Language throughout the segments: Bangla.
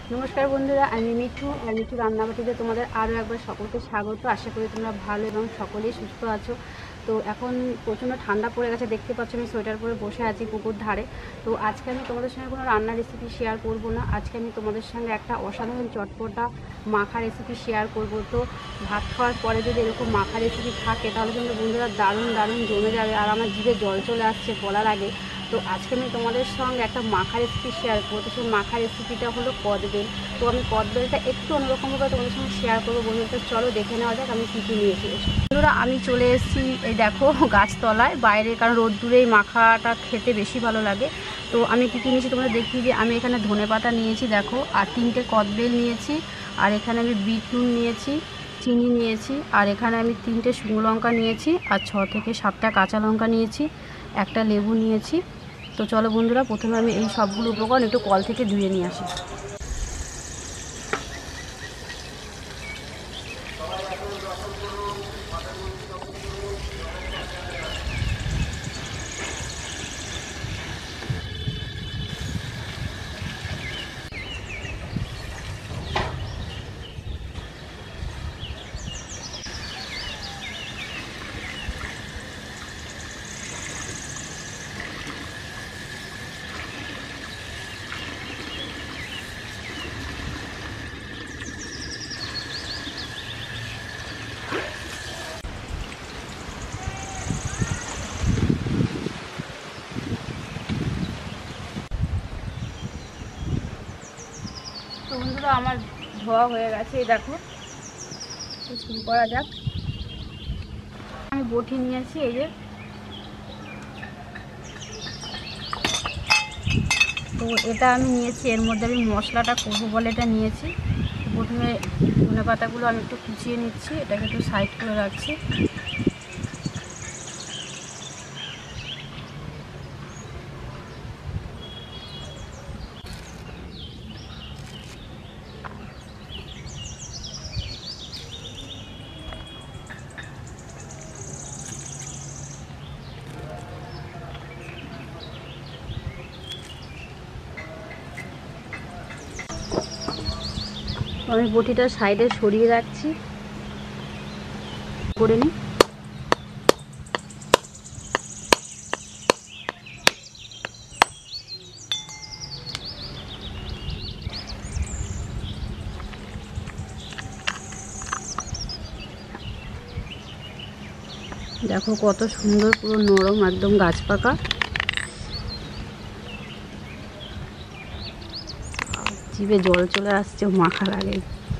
নমস্কার বন্ধুরা, আমি মিঠু আর মিঠু রান্নাবাটিতে তোমাদের আরও একবার সকলকে স্বাগত। আশা করি তোমরা ভালো এবং সকলেই সুস্থ আছো। তো এখন প্রচণ্ড ঠান্ডা পড়ে গেছে, দেখতে পাচ্ছ আমি সোয়েটার পরে বসে আছি পুকুর ধারে। তো আজকে আমি তোমাদের সঙ্গে কোনো রান্নার রেসিপি শেয়ার করব না, আজকে আমি তোমাদের সঙ্গে একটা অসাধারণ চটপটা মাখা রেসিপি শেয়ার করব। তো ভাত খাওয়ার পরে যদি এরকম মাখা রেসিপি থাকে তাহলে কিন্তু বন্ধুরা দারুণ দারুণ জমে যাবে, আর আমার জিভে জল চলে আসছে বলার আগে। তো আজকে আমি তোমাদের সঙ্গে একটা মাখা রেসিপি শেয়ার করবো। তো সেই মাখা রেসিপিটা হলো কদবেল। তো আমি কদবেলটা একটু অন্যরকমভাবে তোমাদের সঙ্গে শেয়ার করবো বন্ধুরা। চলো দেখে নেওয়া যাক আমি কী কী নিয়েছি। বন্ধুরা আমি চলে এসেছি এই দেখো গাছতলায় বাইরে, কারণ রোদ্দুরে এই মাখাটা খেতে বেশি ভালো লাগে। তো আমি কী কী নিয়েছি তোমরা দেখিয়ে যে আমি এখানে ধনেপাতা নিয়েছি দেখো, আর 3টে কদবেল নিয়েছি, আর এখানে আমি বিট নুন নিয়েছি, চিনি নিয়েছি, আর এখানে আমি 3টে শুকনো লঙ্কা নিয়েছি, আর 6 থেকে 7টা কাঁচা লঙ্কা নিয়েছি, একটা লেবু নিয়েছি। তো চলো বন্ধুরা, প্রথমে আমি এই সবগুলো উপকরণ একটু কল থেকে ধুয়ে নিয়ে আসি। তো বন্ধুরা আমার ধোয়া হয়ে গেছে, এই দেখো। শুরু করা যাক। আমি বটি নিয়েছি, এই যে। তো এটা আমি নিয়েছি, এর মধ্যে আমি মশলাটা করবো বলে এটা নিয়েছি। প্রথমে ধনে পাতাগুলো আমি একটু কুচিয়ে নিচ্ছি, এটাকে একটু সাইড করে রাখছি। আমি বটিটা সাইডে সরিয়ে রাখছি, করে নিই। দেখো কত সুন্দর, পুরো নরম, একদম গাছ পাকা। জিভে জল চলে আসছে মাখার আগে।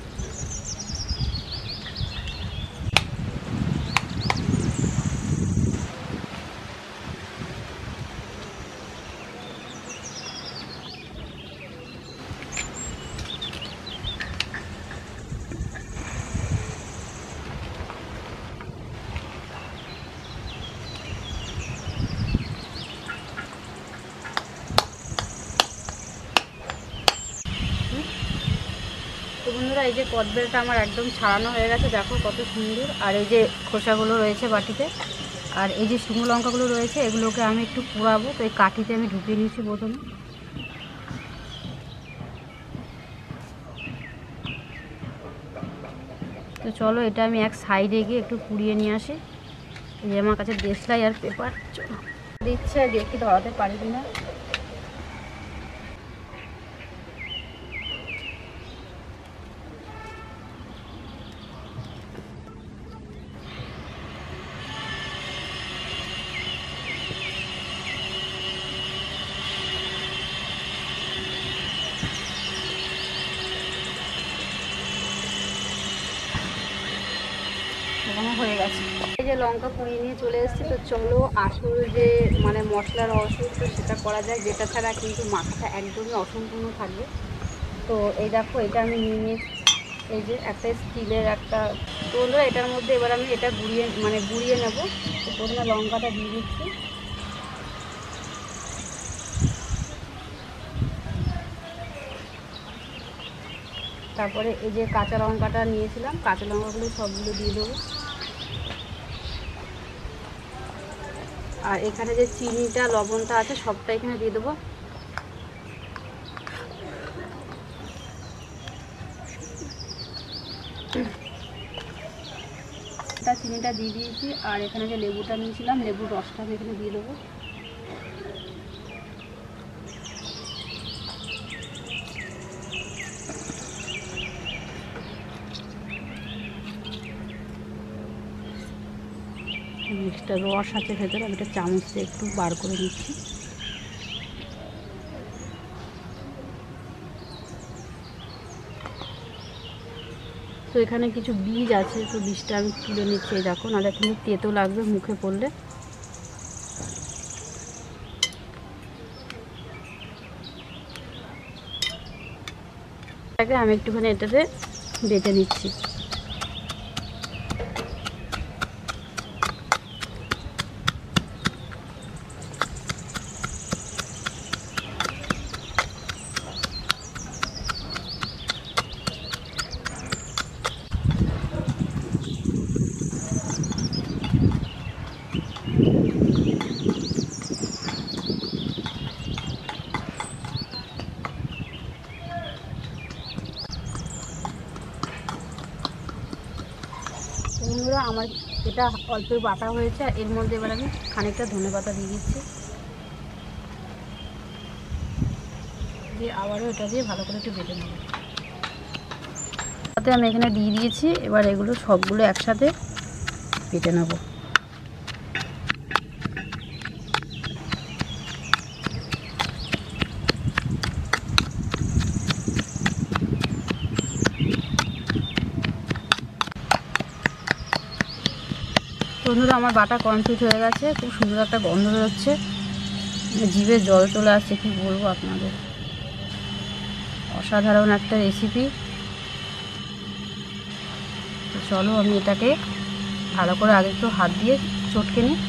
তো বন্ধুরা এই যে কদবেলটা আমার একদম ছাড়ানো হয়ে গেছে, দেখো কত সুন্দর। আর এই যে খোসাগুলো রয়েছে বাটিতে, আর এই যে শুকনো লঙ্কাগুলো রয়েছে এগুলোকে আমি একটু পোড়াবো। তো এই কাঠিতে আমি ঢুকিয়ে নিয়েছি প্রথমে। তো চলো এটা আমি এক সাইডে গিয়ে একটু পুড়িয়ে নিয়ে আসি। এই যে আমার কাছে দেশলাই আর পেপার, চলো দিচ্ছে, দেখি ধরাতে পারি কিনা। হয়ে গেছে। এই যে লঙ্কা পুড়িয়ে নিয়ে চলে এসেছি। তো চলো আসল যে মানে মশলার রহস্য, তো সেটা করা যায়, যেটা ছাড়া কিন্তু মাখাটা একদমই অসম্পূর্ণ থাকবে। তো এই দেখো এটা আমি নিয়ে নিয়েছি, এই যে একটা স্টিলের একটা। তো বন্ধুরা এটার মধ্যে এবার আমি এটা গুঁড়িয়ে নেব। তো প্রথমে লঙ্কাটা দিয়ে দিচ্ছি, তারপরে এই যে কাঁচা লঙ্কাটা নিয়েছিলাম, কাঁচা লঙ্কাগুলো সবগুলো দিয়ে দেবো। আর এখানে যে চিনিটা লবণটা আছে সবটা এখানে দিয়ে দেবো। চিনিটা দিয়ে দিয়েছি, আর এখানে যে লেবুটা নিয়েছিলাম লেবুর রসটা আমি এখানে দিয়ে দেবো। মিষ্টিটা রস আছে ভেতরে, আমি একটা চামচ দিয়ে একটু বার করে নিচ্ছি। তো এখানে কিছু বীজ আছে, তো বীজটা আমি তুলে নিচ্ছি। এই দেখো, নাহলে কিন্তু তেতো লাগবে মুখে পড়লে। আমি একটুখানি এটাতে বেটে নিচ্ছি। বন্ধুরা, আমার এটা অল্প বাটা হয়েছে, এর মধ্যে এবার আমি খানিকটা ধনেপাতা দিয়ে দিচ্ছি, দিয়ে আবারও এটা দিয়ে ভালো করে একটু বেটে নেব। তাতে আমি এখানে দিয়ে দিয়েছি, এবার এগুলো সবগুলো একসাথে বেটে নেব। বন্ধুরা, আমার বাটা কমপ্লিট হয়ে গেছে, খুব সুন্দর একটা গন্ধ বেরোচ্ছে, জিভে জল চলে আসছে, কি বলবো আপনাদের, অসাধারণ একটা রেসিপি। তো চলো আমি এটাকে ভালো করে আগে একটু হাত দিয়ে চটকে নিই।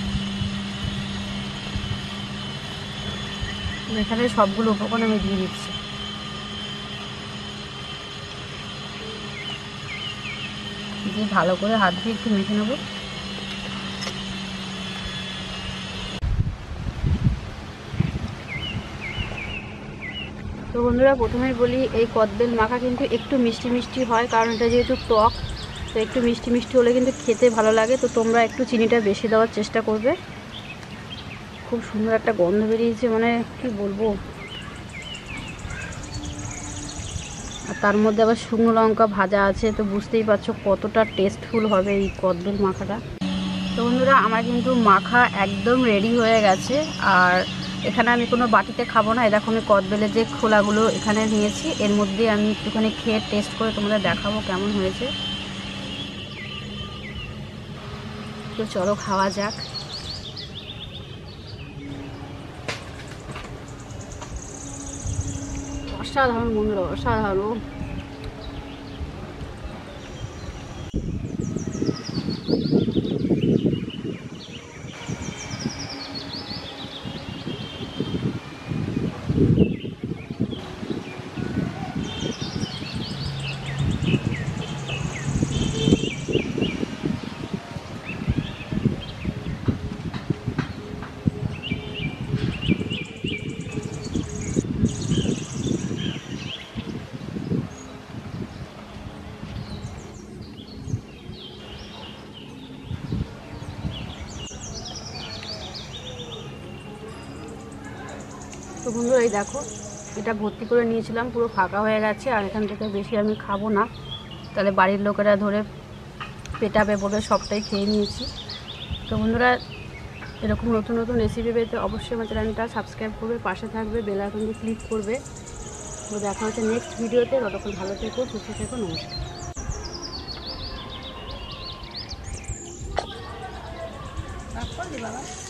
এখানে সবগুলো উপকরণ আমি দিয়ে দিচ্ছি। দিয়ে ভালো করে হাত দিয়ে একটু মেখে নেব। তো বন্ধুরা, প্রথমেই বলি, এই কদবেল মাখা কিন্তু একটু মিষ্টি মিষ্টি হয়, কারণ এটা যেহেতু টক, তো একটু মিষ্টি মিষ্টি হলে কিন্তু খেতে ভালো লাগে। তো তোমরা একটু চিনিটা বেশি দেওয়ার চেষ্টা করবে। খুব সুন্দর একটা গন্ধ বেরিয়েছে, মানে কি বলবো। আর তার মধ্যে আবার শুকনো লঙ্কা ভাজা আছে, তো বুঝতেই পারছো কতটা টেস্টফুল হবে এই কদবেল মাখাটা। তো বন্ধুরা, আমার কিন্তু মাখা একদম রেডি হয়ে গেছে। আর এখানে আমি কোনো বাটিতে খাবো না, এরকম আমি কদবেলের যে খোলাগুলো এখানে নিয়েছি, এর মধ্যে আমি একটুখানি খেয়ে টেস্ট করে তোমাদের দেখাবো কেমন হয়েছে। তো চলো খাওয়া যাক। অসাধারণ বন্ধুরা, অসাধারণ। তো বন্ধুরা, এই দেখো, এটা ভর্তি করে নিয়েছিলাম, পুরো ফাঁকা হয়ে গেছে। আর এখান থেকে বেশি আমি খাবো না, তাহলে বাড়ির লোকেরা ধরে পেটাবে বলে সবটাই খেয়ে নিয়েছি। তো বন্ধুরা, এরকম নতুন নতুন রেসিপি পেতে অবশ্যই আমার চ্যানেলটা সাবস্ক্রাইব করবে, পাশে থাকবে, বেল আইকনটি ক্লিক করবে। তো দেখা হচ্ছে নেক্সট ভিডিওতে। ততক্ষণ ভালো থেকো, সুস্থ থেকো, নমস্কার। বাবা।